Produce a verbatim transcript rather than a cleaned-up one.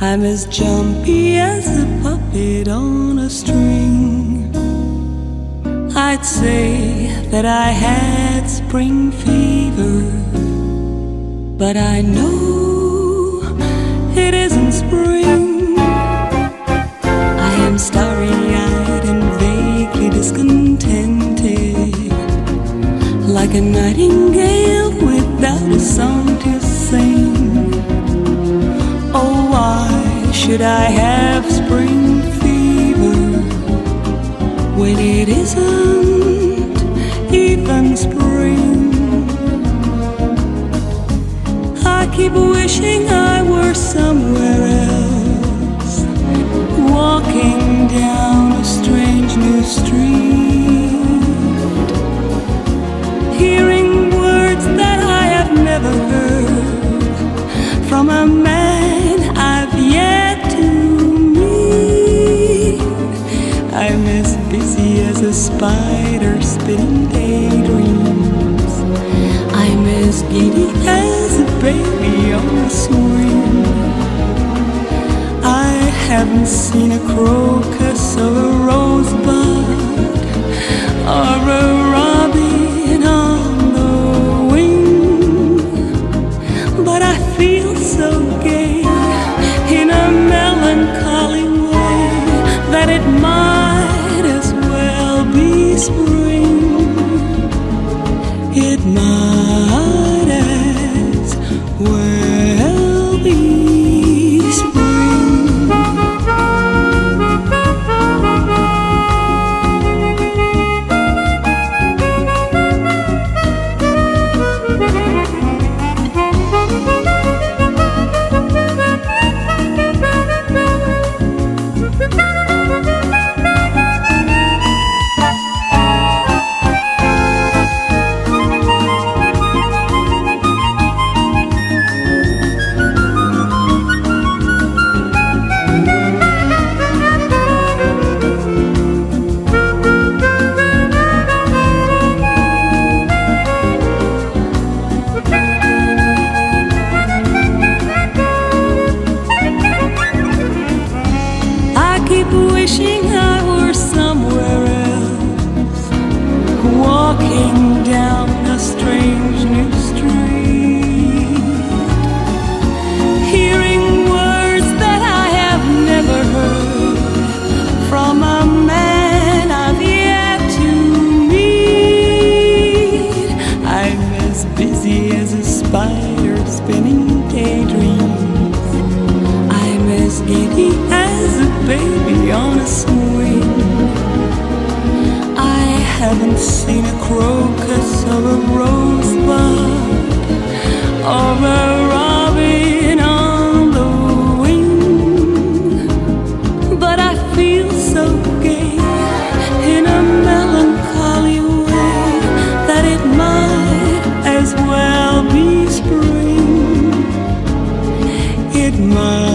I'm as jumpy as a puppet on a string. I'd say that I had spring fever, but I know it isn't spring. I am starry-eyed and vaguely discontented, like a nightingale without a song to sing. Oh, why should I have spring fever when it isn't even spring? I keep wishing I were somewhere else, walking down a strange new street, hearing words that I have never heard from a man I've yet to meet. I'm as busy as a spider spinning daydreams. I'm as giddy as a baby on a swing. I haven't seen a crocus or a rosebud or a robin on the wing, but I feel so gay in a melancholy way that it might as well be spring. It might as well be spring. Wishing I were somewhere else, walking down a strange new street, hearing words that I have never heard from a man I've yet to meet. I'm as busy as a spider spinning daydreams. I'm as giddy as a baby on a swing. I haven't seen a crocus or a rosebud or a robin on the wing, but I feel so gay in a melancholy way that it might as well be spring. It might